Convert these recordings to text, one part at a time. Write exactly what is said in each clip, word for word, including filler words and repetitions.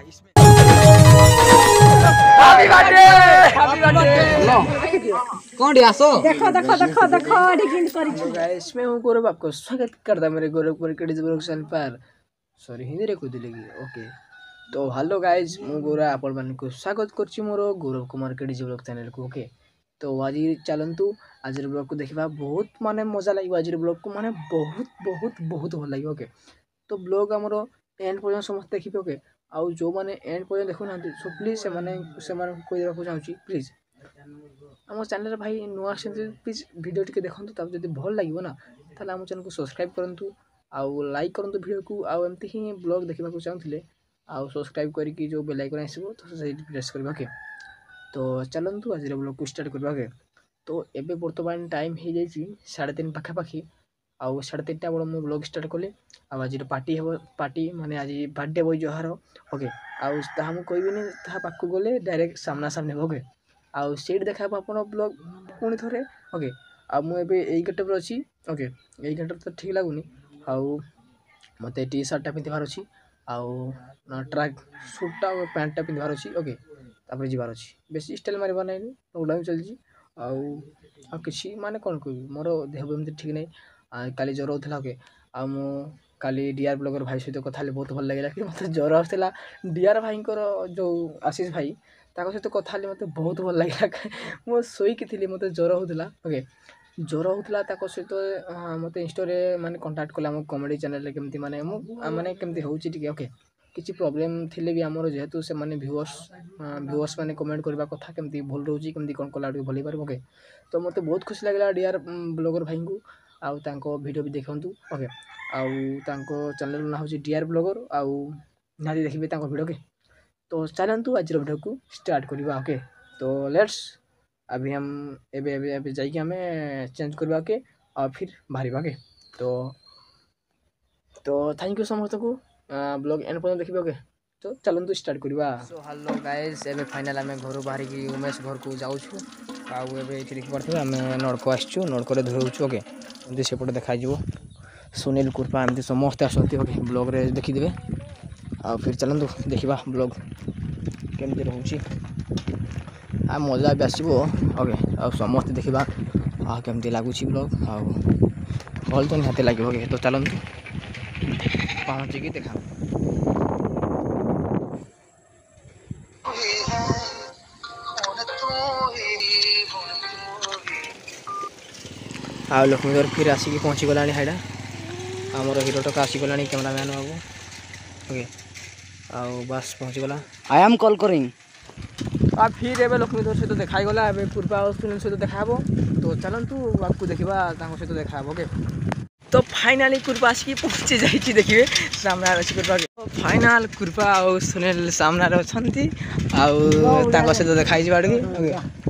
Happy birthday happy birthday कौन आसो देखो देखो देखो देखो डिगिन करी छु गाइस मैं हूं गौरव आपको स्वागत करता मेरे गौरव क्रिकेट ब्लॉग चैनल पर सॉरी हिंदी रे कह दिले ओके तो हेलो गाइस मु गौरव आपण मान को स्वागत करछि मोर Gaurav Kumar cricket blog channel को ओके तो आज चलंतु आज ब्लॉग को देखबा बहुत माने मजा लागो आज ब्लॉग को माने बहुत बहुत बहुत भल लागो ओके तो ब्लॉग हमरो एंड पर्यंत समस्त देखिबे ओके आउ जो माने एंड पर्यंत देखु ना सो प्लीज से माने से माने कोइ देबा को चाहूची प्लीज हम चैनल रे भाई नुआ से प्लीज वीडियो टिके देखंतु तब जदी भल लागिवो ना ताले हम चैनल को सब्सक्राइब करंतु आउ लाइक करंतु वीडियो को आउ एमती ही ब्लॉग देखबा को चाहथिले आउ सब्सक्राइब करी कि जो बेल आइकन आसीबो तो से प्रेस करबा के तो चलंतु आज रे ब्लॉग को स्टार्ट करबा के तो एबे वर्तमान टाइम हे जाई साढ़े तीन पाखा पाखी आउ साढ़े तीनटा बड़ मु ब्लॉग स्टार्ट कले आ आज पार्टी हेबो पार्टी माने आज बर्थडे बॉय जोहार ओके आउ ता हम कोइ बिनी ता पाखु गले डायरेक्ट सामना सामने ओके आउ सीट देखा अपन ब्लॉग पुणी थोड़े ओके आ मु एबे एई गेटअप रे अछि ओके एई गेटअप तो ठीक लागुनी आउ मते टी शर्ट पिंधिबार अछि आउ ट्रैक सूटटा और पैंटटा पिंधिबार अछि ओके तापर जिबार अछि बेसी स्टाइल मारिबा नै उडाउ चल जी आउ आ किछि माने कोन कोइ मोर देह एमति ठीक नै काली ज्वर होतला ओके आ मु काली डीआर ब्लॉगर भाई सहित कथा ले बहुत भल लागला कि मते ज्वर होतला डीआर भाई को जो आशीष भाई ताको सहित कथा ले मते बहुत भल लागला मो सोई कि थिली मते ज्वर होतला ओके ज्वर होतला ताको सहित मते इंस्टा रे माने कांटेक्ट कला हम कॉमेडी चैनल रे केमती माने मु माने केमती होउची टिके ओके किछि प्रॉब्लम थिले भी हमर जेहेतु से माने व्यूअर्स व्यूअर्स माने कमेंट करबा कथा केमती भूल रहउची केमती कोन कोला भली पार ओके तो मते बहुत खुशी लागला डीआर ब्लॉगर भाई को आउ तांको वीडियो भी देखंतु ओके आउ तांको चैनल ना होची डीआर ब्लॉगर आउ नादी देखिबे तांको वीडियो के तो चलंतु आज वीडियो को स्टार्ट करबा ओके तो लेट्स अभी हम एबे एबे एबे जाई कि हमें चेंज करबा के और फिर बाहरीबा के तो तो थैंक यू समस्त को ब्लॉग एंड पर देखिबे ओके तो चलंतु स्टार्ट करबा सो हेलो गाइस एबे फाइनल हमें घर बाहर की उमेश घर को जाउ छु आउ एबे एठी देख पड़थे हमें नडको आछछु नडको रे धरउ छु ओके एमती सेपटे देखा जीवो सुनील कृपा एमती समस्त आसंती ओके ब्लॉग रे देखि देबे आ फिर चलंतु देखिबा ब्लॉग केमती रहउची आ मजा भी आसीबो ओके आ समस्त देखिबा आ केमती लागुची ब्लॉग आ भल तो निहाते लागिबो ओके तो चलंतु पहुंची की देखा आ लक्ष्मीधर फिर आसिक पहुँची गला हाइडा आमर हिरो टका आसी गला कैमरामैन बाबू ओके आउ बस पहुँची गला आई एम कॉल करिंग आ फिर एबे लक्ष्मीधर सहित देखा गला एबे पूर्वा और सुनील सहित देखाबो तो चलंतु आपको देखिबा तांको सहित देखाबो ओके तो फाइनली कृपा आसिक पहुँची जाइछि देखिबे सामने अछि कृपा तो फाइनल कृपा और सुनील सामने रे छंती आउ तांको सहित देखाइ जिबाडू ओके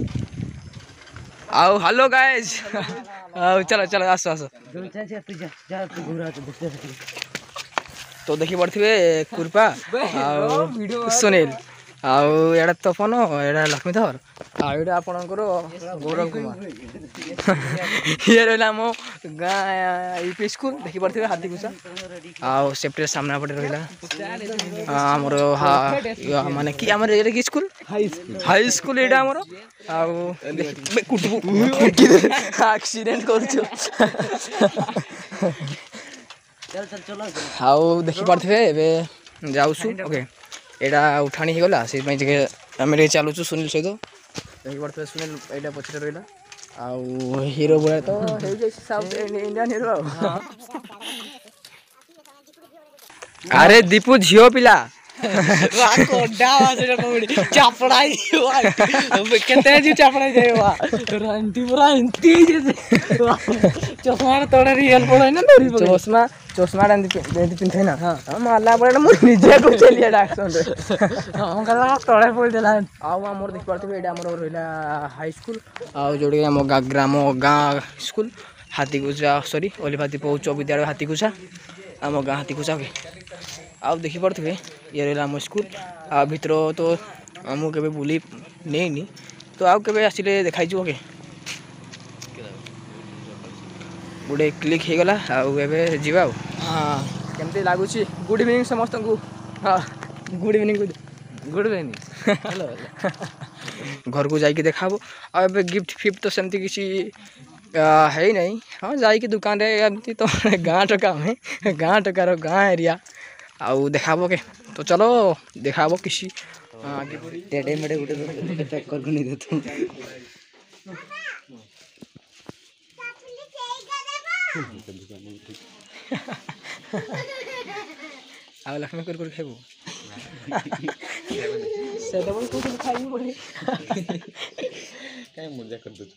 आउ हेलो गाइस आउ चलो चलो आसो आसो तो देखि पड़थिबे कृपा आउ सुनील आउ एडा तपन एडा लक्ष्मीधर आ एडा आपनकर गौरव कुमार ये रहला मो गा यूपी स्कूल देखि पड़थिबे हाथी गुसा आउ सेप्टर सामना पटे रहला हमर हा माने की हमर एडा की school high school high school एडा हमर आउ कुटबु एक्सीडेंट करछु चल चल चलो आउ देखि पड़थिबे एबे जाउछु ओके एडा उठाणी हे गला से जे हम चलु छु सुनील सहित देखि पड़थिबे सुनील एडा पछरे रहला आउ हीरो बोले तो हे जे साउथ इंडियन हीरो अरे दीपू झियो पिला राको डावा से कोडी चापड़ाई केते जी चापड़ाई जायवा रंती पूरा इंती जे चश्मा तोड़े रियल पड़े ना तोरी चश्मा चश्मा डांदी देती पिंथे ना हां माला पड़े मु निजे को चलिया डाक्सन हम कला तोड़े पड़ देला आउ हमर देख पड़ते एडा हमर रहला हाई स्कूल आउ जोड़ी हम ग्राम गां स्कूल हाथीकुचा सॉरी ओलिभाती पौच विद्यालय हाथीकुचा हम गां हाथीकुचा के आउ देखि पड़थे ये रहला हम स्कूल आ भितर तो हमू केबे बुली नेनी तो आउ केबे आसिले देखाइ छु ओके गुडे क्लिक हे गला आउ एबे जीवा हां केमते लागुची गुड इवनिंग समस्त को हां good evening good evening hello घर को जाइए देखा अब गिफ्ट फिफ्ट तो सेमती किसी है नहीं हाँ जाइए दुकान रे एमती तो गाँ टका में गाँ टकार गाँ एरिया आउ देखा के तो चलो देखा किसी टेढ़े मेढ़े उठे पैक कर नहीं देता ଆଉ ଲକ୍ଷ୍ମୀ କରି କରି ଖାଇବୁ ସେଟା ବୋଲ କୋଉ ଖାଇବୁ ବୋଲେ କାଇଁ ମଜା କରି ଦଉଛୁ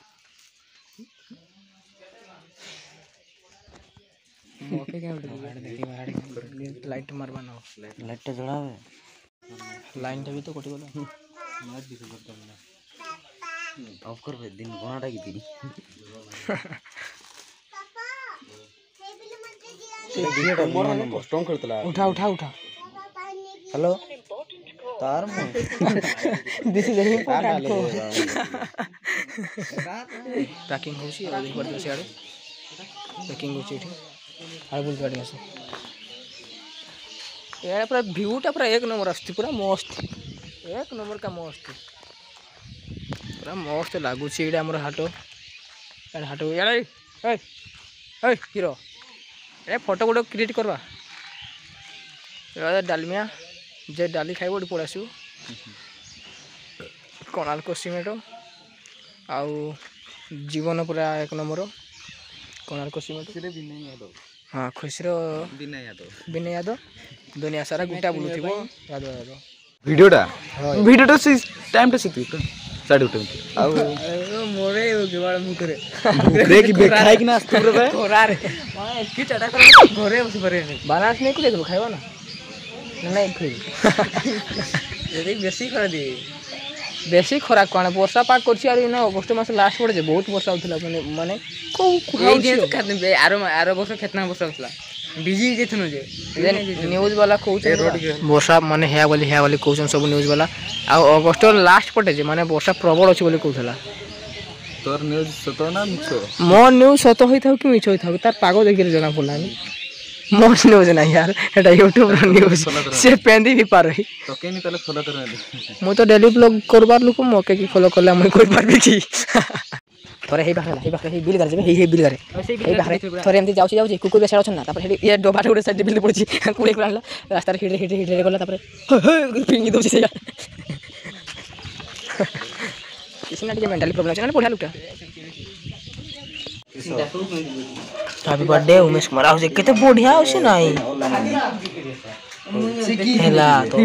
ମତେ କେଁ ଉଠେ ଦେଖି ବାହାଡେ ଲାଇଟ୍ ମାରବା ନ ଲାଇଟ୍ ଟା ଜଳାवे ଲାଇନ୍ ଟା ବି ତ କଟି ଗଲା ଅଫ୍ କର ଭାଇ ଦିନ ଗଣାଟା କି ଦିନ उठा उठा उठा हेलो तार मु दिस इज इम्पोर्टेंट पैकिंग होसी और देख पड़ते से आड़े पैकिंग होची एठी आड़ बोल गाड़ी आसे यार पूरा व्यू टा पूरा एक नंबर आस्ती पूरा मस्त एक नंबर का मस्त पूरा मस्त लागू छी एडा हमर हाटो एडा हाटो यार ए ए हीरो ए फोटो गोटे क्रिएट करवा डालमिया जे डाली खाइब गोटे पड़े आसो कोणार्क सिमेंट आउ जीवन पूरा एक नंबर कोणार्क सिमेंट हाँ खुशी विनय यादव विनय यादव दुनिया सारा गुटा बुलूथिबो यादव यादव वीडियोटा वीडियोटा से टाइम टा से साढ़े उठे आउ मोरे गेवाड़ मुकरे मुकरे की बेखाई कि ना आस्तु रे कोरा रे माने की चटा कर घरे बस परे बनास नहीं कुले तो खाइबा ना नहीं फिर यदि बेसी कर दे बेसी खरा कोन वर्षा पाक करछि आरो ना अगस्त मास लास्ट पड़े जे बहुत वर्षा होतला माने माने को एई दिन खाते आरो आरो वर्ष केतना वर्षा होतला बिजी जेथनो जे न्यूज वाला कहउछ वर्षा माने हेया वाली हेया वाली कहउछ सब न्यूज वाला आ अगस्त लास्ट पटे जे माने वर्षा प्रबल अछि बोली कहउथला तोर न्यूज सतो ना मिछो मो न्यूज सतो होई थाउ कि मिछो होई थाउ तार पागो देखिर जना पड़लानी मो न्यूज नहीं यार एटा यूट्यूब रो न्यूज से पेंदी भी पार रही तो केनी तले फॉलो कर मु तो डेली ब्लॉग करबार लोक मोके की फॉलो करला मु कोइ पारबी की थोरे हे बाखला हे बाखला हे बिल कर जेबे हे हे बिल करे हे बाखरे थोरे एमती जाउछी जाउछी कुकुर बेसाड़ छन ना तापर हे ये डोबाटे उडे साइड बिल पड़छि कुळे कुळे आनला रास्ता रे हिडे हिडे हिडे गला तापर पिंगी दोछि से किसना के मेंटली प्रॉब्लम छै ना पढ़ा लुटा हैप्पी बर्थडे उमेश कुमार आउ केते बढ़िया होसी नाही हेला तो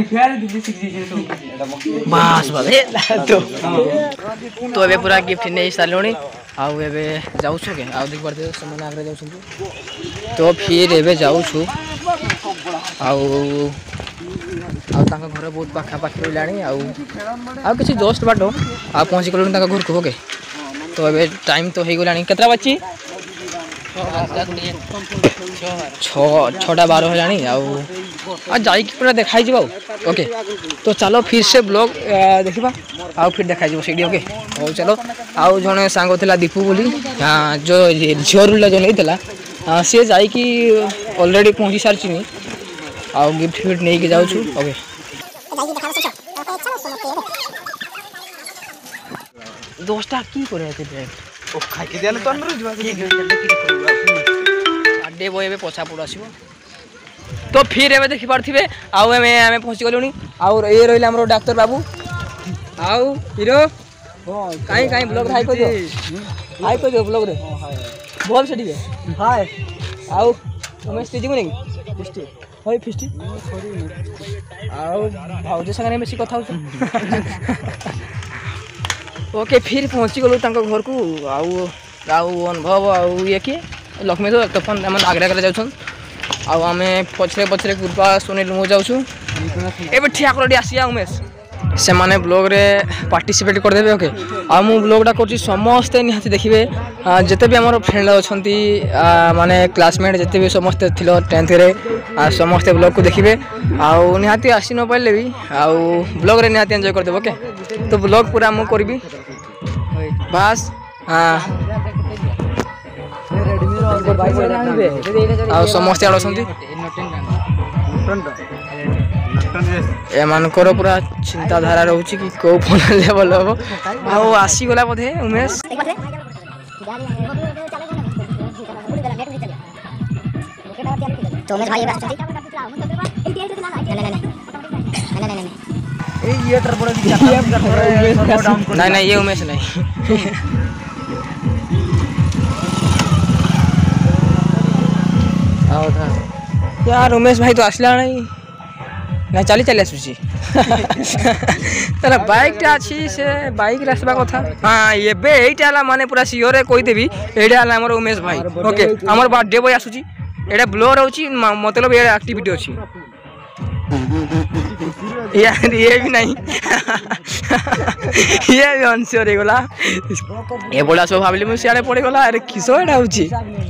बस बस तो तो एबे पूरा गिफ्ट नै सालोनी आउ एबे जाउ छु के आउ देख पड़ते समय आगरे जाउ छु तो फिर एबे जाउ छु आउ आउ ताका घर बहुत पाखा पाखी लाणी आउ आउ किछि जस्ट बाटो आ पहुंची गलो ताका घर को ओके तो एबे टाइम तो हे गलाणी केतरा बच्ची छटा बारह है जाई पूरा देखाई जाओ ओके तो चलो फिर से ब्लॉग देखा आउ फिर देखाई सीढ़ी ओके हो चलो आउ जड़े सांग था दीपू बोली जो झील रूला जो नहीं सी जाकि ऑलरेडी पहुँची सारी आउ गिफ्ट फिफ्ट नहीं जाऊँ ओके दोस्ता की करे ओ खाई के दिया तो अंदर जवा डे बॉय एबे पछा पड़ आसीबो तो फिर एबे देखि पारथिबे आउ एमे आमे पहुंची गलुनी आउ ए रहिला हमरो डॉक्टर बाबू आउ हीरो हो काई काई ब्लॉग हाई को दियो हाई को दियो ब्लॉग रे बोल से दिए हाय आउ तुमे स्टेज को नहीं फिस्टी होय फिस्टी आउ भाउजे संगे में सी कथा हो ओके फिर पहुँची गलु घर को आउ आउ अनुभव आउ ये किए लक्ष्मी तो तपन आम आग्रा कर जाऊँ आम पछरे पछरे कृपा सुनील मु जाऊँ ए ठिया कर आसिया उमेश से माने ब्लॉग रे पार्टिसिपेट करदे ओके आ मु ब्लॉगटा कर समस्ते निहाती देखिए जिते भी आम फ्रेंड अच्छा माने क्लासमेट जिते भी समस्ते थिलो टेंथ रे समस्ते ब्लॉग को देखिए आउ निहाती आसी न पारे भी आउ ब्लॉग रे निहाती एंजॉय करदे ओके तो ब्लॉग पूरा मु करबी बस हाँ आ समस्ते आड़ ଏମାନଙ୍କର ପୁରା ଚିନ୍ତାଧାରା ରହୁଛି କି କେଉଁ ଫୋନ୍ ଆଣିଲେ ଭଲ ହେବ। ଆଉ ଆସିଗଲା ବୋଧେ ଉମେଶ। ନାଇଁ ନାଇଁ ଇଏ ଉମେଶ ନାଇଁ। ଆଉ यार उमेश भाई तो आसला नहीं ना चली चली आसूसी तार बाइक टा अच्छी से बाइक आसवा कथा हाँ एबे एटा माने पूरा सियोर कहीदेवी एटा आमर उमेश भाई ओके आमर बर्थडे बॉय आसूची एटा ब्लोर होची मतलब ये एक्टिविटी अच्छी यार ये भी नहीं ये भी अनश्योर हो गला ये बोला सब भाविली मु सियाड़े पड़ी गला अरे किसो एटा होची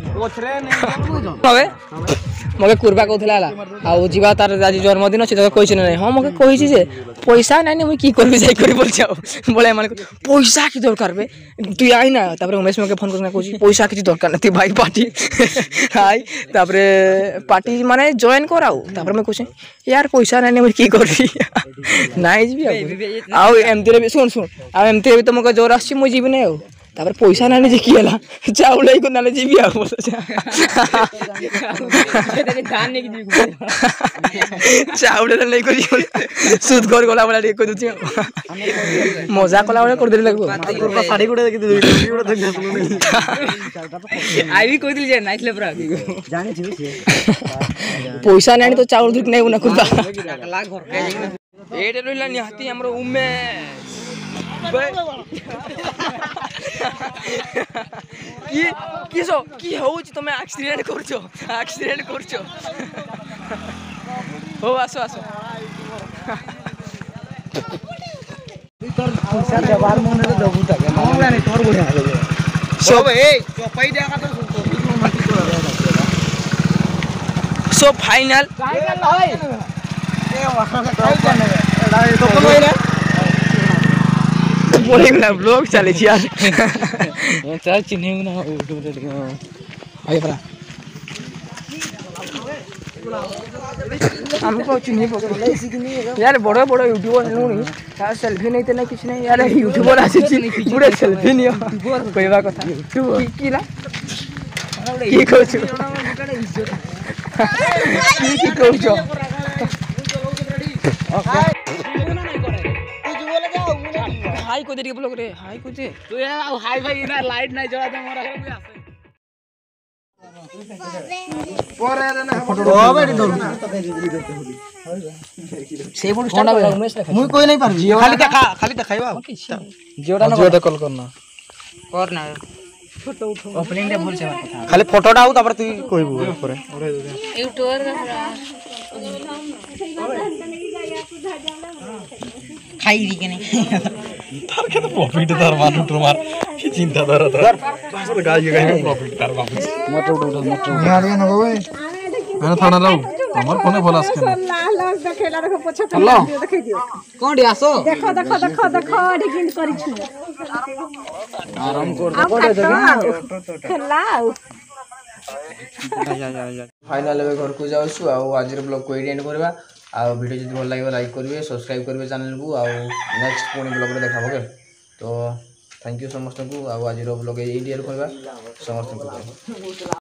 हवे मगे कुर्बा कहला आउ जीवा तार आज जन्मदिन अच्छे कही ना हाँ मगे कही जे पैसा नानी मुझे की करबी जाई करी बोल जाओ बोले माने पैसा की दरकार बे तू आई ना तापर उमेश मगे फोन करना कहू पैसा किसी दरकार नहीं भाई पार्टी आई तापर पार्टी माने जॉइन कराऊ तापर मैं कहूँ यार पैसा नानी मुझे की करबी नाई जी आउ एमती भी सुन सुन आ एमती भी तो मगे जोर आसी मुझे जीवी नहीं आउ तापर पैसा नानी जे की हला चाउल को नाले जीवी आ चाउल नहीं कर सुद कर गला वाला टे कह मजा कला वाला कर देले लगो साड़ी गुडा देखि आई भी कह दिल जे नाइटले पूरा जानि छी पैसा नानी तो चाउल दुख नहीं बना कुदा एटे रहिला निहाती हमरो उमेश কি কিসো কি হউছি তুমি অ্যাক্সিডেন্ট করছো অ্যাক্সিডেন্ট করছো ও আসো আসো তোর পয়সা দেবার মনে তো দবু থাকে মামলা নেই তোর বড় হবে সব এই চপাই দেখা তো সো ফাইনাল ফাইনাল হয় এ ওয়াকা কাই জানে এডা তো কই না बोलेगा ब्लॉग चले यार चल चिन्ह ना आइए परा हमको चिन्ह यार बड़ो बड़ो यूट्यूबर नुनी यार सेल्फी नहीं तो नहीं कुछ नहीं यार यूट्यूबर आसी पूरे सेल्फी नहीं कहवा कथा की ला की कहू की की कहू हाई को दे ब्लॉग रे हाई को दे तू यार हाई भाई ना लाइट नहीं जला दे मोरा घर में आसे पोरे रे ना फोटो ओ बेटी धर से फोटो स्टार्ट मुई कोई नहीं पार खाली देखा खाली देखाइबा जियोडा ना जियोडा कॉल करना कर ना फोटो उठो ओपनिंग दे भूल से कथा खाली फोटोडा आउ तापर तू कहबो ऊपर यूट्यूबर का खाई री के नहीं तार के तो प्रॉफिट तार मानु तुम्हार की चिंता धर तार बस गाय गाय प्रॉफिट तार बाबू मोटो उठो मोटो यार ये न गवे मैंने थाना लाऊ हमर फोने बोलास के लाल लाल देखेला देखो पछा दियो देखै दियो कोडी आसो देखो देखो देखो देखो डिगिन करी छु आराम कर दे कोडे जगह खेलाऊ फाइनल ए घर को जाऊ छु आ आज रे ब्लॉग को एंड करबा आ वीडियो जब भल लगे लाइक करेंगे सब्सक्राइब करेंगे चैनल को आ नेक्स्ट पुणी ब्लॉग रे देखा ओके तो थैंक यू समस्त को आज ब्लॉग ये करवा समस्त को।